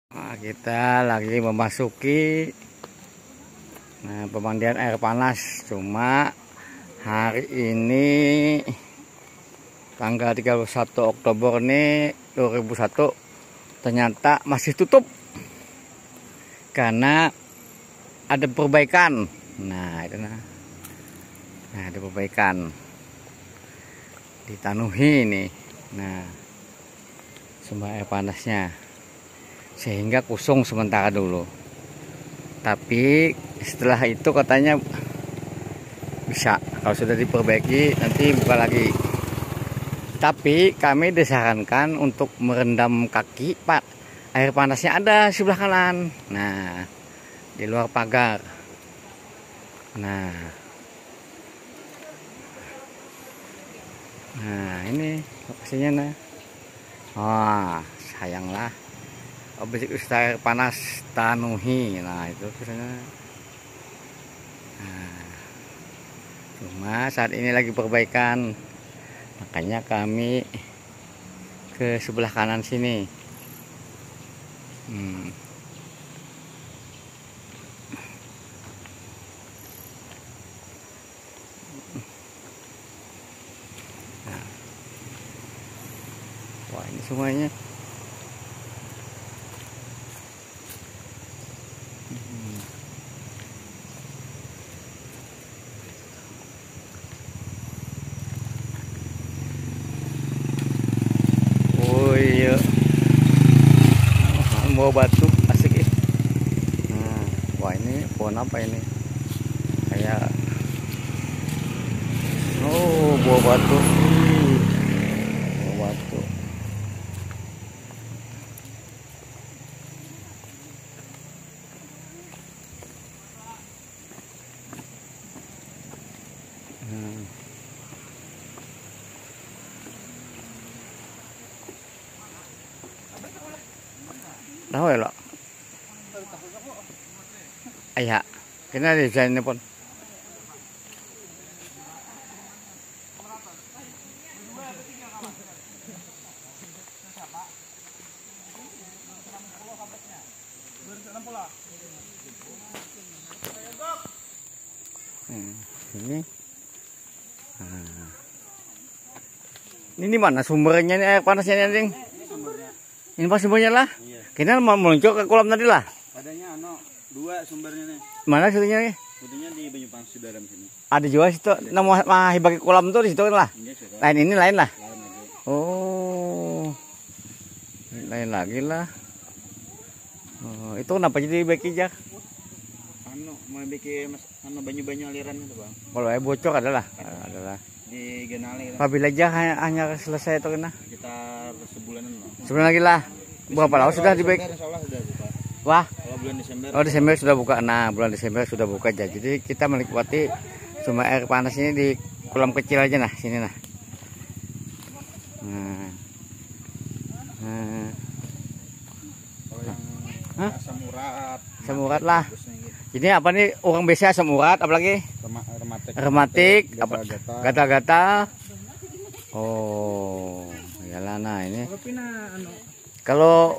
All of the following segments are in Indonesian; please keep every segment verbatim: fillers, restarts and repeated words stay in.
Nah, kita lagi memasuki nah, pemandian air panas. Cuma hari ini tanggal tiga puluh satu Oktober nih dua ribu satu ternyata masih tutup karena ada perbaikan. Nah, itu nah. Nah, ada perbaikan. Ditanuhi nih. Nah, sumber air panasnya. Sehingga kosong sementara dulu. Tapi setelah itu katanya bisa, kalau sudah diperbaiki nanti buka lagi. Tapi kami disarankan untuk merendam kaki, Pak. Air panasnya ada sebelah kanan. Nah, di luar pagar. Nah. Nah, ini lokasinya nah. Wah, sayanglah. Objek air panas tanuhi. Nah, itu misalnya. Nah, cuma saat ini lagi perbaikan, makanya kami ke sebelah kanan sini. hmm. Nah. Wah, ini semuanya. Oh iya, bawa batu asik ya. Nah, wah ini pohon apa ini? Kayak oh bawa batu, bawa batu. Hmm. Tahu ya lo? Ayah, kena desainnya pun. Hmm, ini. Nah. Ini mana sumbernya nih air panasnya nih, ini pas sumbernya lah. Iya. Kita mau meluncur ke kolam tadi lah. Adanya ano dua sumbernya nih. Mana situnya nih? Situnya di Banyupas Sudaram sini. Ada juga situ. Nama mah bagi kolam tuh di situ lah. Iya, sudah. Lain ini lain lah. Lain lagi. Oh, lain lagi lah. Oh, itu kenapa jadi bagi jak? Anu mau bikin mas, anu banyu-banyu aliran itu bang. Kalau air bocor adalah, adalah. Di Genali. Apabila aja hanya, hanya selesai itu kena. Sekitar sebulanan bang. Sebulan lagi lah. Berapa lama sudah dibaik? Insya Allah sudah buka. Wah. Kalau bulan Desember. Oh, Desember sudah buka. Nah, bulan Desember sudah buka aja. Jadi kita menikmati cuma air panas ini di kolam kecil aja nah, sini nah. Nah. Nah. Kalau yang Hah? asam urat. Asam urat lah. Gitu. Jadi apa nih orang biasa asam urat apalagi? Rema, rematik. Rematik, apa? Gatal-gatal. Gatal-gatal. Oh, iyalah nah ini. Kalau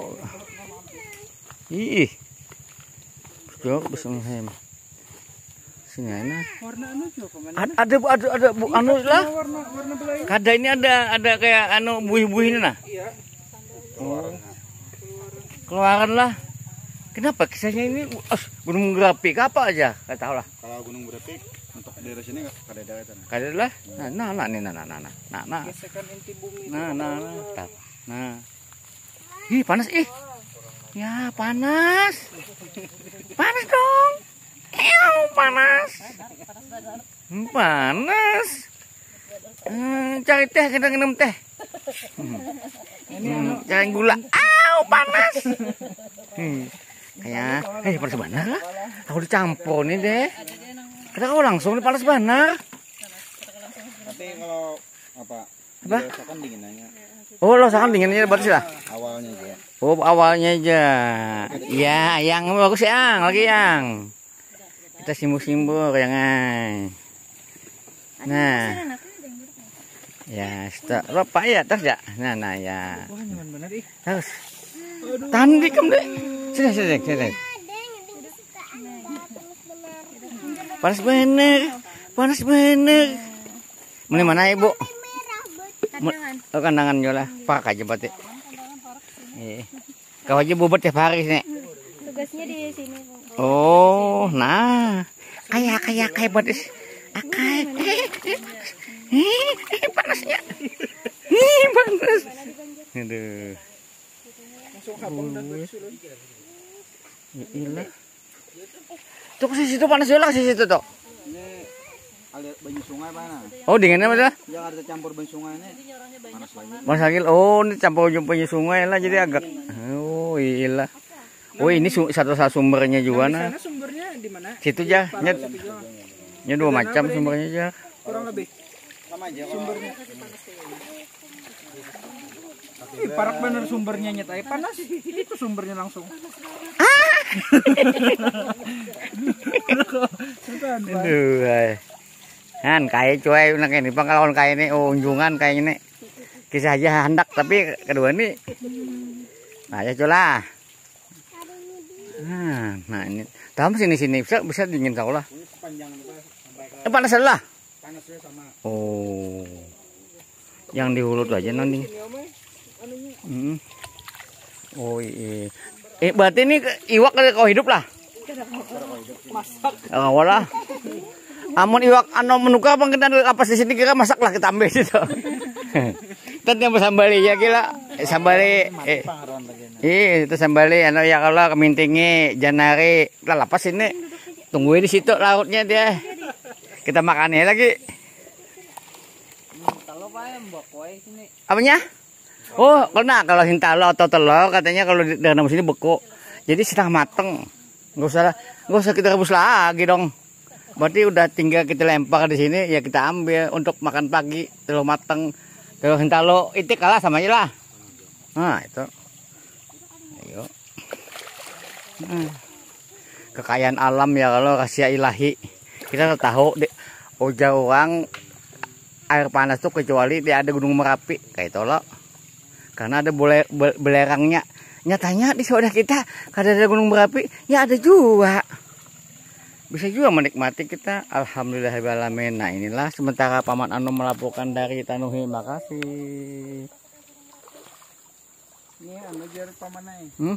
ih. Jok bisa nghem. Sini enak. Warna anu juga Ada ada ada, ada bu, anu lah. warna warna belain. Kada ini ada ada kayak anu buih-buih ini nah. Iya. Oh. Keluaran lah. Kenapa kisahnya ini uh, gunung grafik apa aja? Enggak tahu lah. Kalau gunung berapi untuk daerah sini nggak ada daerah itu. Kada lah. Nah, nah, nah, nih, nah, nah, nah, nah, nah, nah, Gesekan inti bumi. nah, nah, nah, tap. Nah. Ih, panas ih. Ya, panas. Panas dong. Ew, panas. Hmm, panas. Hmm, cari teh, kita minum teh. Hmm, cari gula. Aw, panas. Hmm. Kayak, eh panas benar lah. Aku dicampur nih deh. Kita kau langsung nih panas benar. Tapi kalau apa? Apa? Dirasakan dinginannya. Oh, lo sekarang dinginnya berarti lah. Awalnya aja. Oh, awalnya aja. Iya, yang bagus yang lagi yang. Kita simbur-simbur yang ay. Nah. Ya, stop. Bapak ya, terus ya. Nah, nah ya. Wah, nyaman bener ih. Terus. Tahan dikem deh. Sini, sini, sini. Panas bener. Panas bener. Ini mana ibu? Kandangan. Oh, kandangan jola. Pak aja berarti. Iya. Kau aja bobot tiap hari sini. Tugasnya di sini. Oh, nah. Kayak kayak kayak buat akai. Eh, panasnya. Ih, panas. Aduh. Langsung habang dan bersulun. Iyalah. Tuh ke situ panas jola ke situ tuh. Ini aliat banyu sungai mana? Oh, dinginnya mana? Jakarta campur banyu sungai ini. Panas lagi. Mas Agil, oh ini campur punya sungai lah jadi agak. Oh iya. Oh ini satu-satu sumbernya juga Di nah. sana sumbernya di mana? Situ aja. Nyet, nyet dua macam sumbernya aja. Kurang lebih Sama aja sumbernya. Ih, parak bener sumbernya nyet aja panas. Itu sumbernya langsung. Aduh. ay. Kan kayak cuy nak ini pengalaman kayak ini oh, unjungan kayak ini. Kisah aja hendak tapi kedua ini. Nah ya cola. Nah, nah ini. Tahu sini sini bisa bisa dingin saulah. panjang itu sampai ke Eh panas lah. panasnya sama. Oh. Yang di hulu tuh aja nanti. Hmm. Oh iya. Eh berarti ini iwak kau hidup lah. Masak. Oh, lah. Amun iwak anu menuka apa kita apa di sini kira masak lah kita ambil situ. Tadi yang sambali ya kira sambali eh Pangaruan lagi. iya itu sambali anu ya kalau kemintingi janari kita lapas ini tungguin di situ lautnya dia kita makannya lagi. Kalau bayam mbak kue sini. Apanya? Oh, karena kalau hintalo atau telur katanya kalau di dalam sini beku. Jadi setengah mateng. Nggak usah nggak usah kita rebus lagi dong. Berarti udah tinggal kita lempar di sini ya kita ambil untuk makan pagi telur mateng. Telur hintalo itik kalah sama aja lah. Nah, itu. Ayo. Hmm. Kekayaan alam ya kalau rahasia ilahi. Kita tahu di Oja orang air panas tuh kecuali dia ada Gunung Merapi kayak itu loh. Karena ada boleh belerangnya. Nyatanya di saudara kita kada ada Gunung Merapi, ya ada juga. Bisa juga menikmati kita. Alhamdulillahirrahmanirrahim. Nah inilah sementara Paman Anu melaporkan dari Tanuhi. Makasih. Ini anu jar pamanai. Hmm?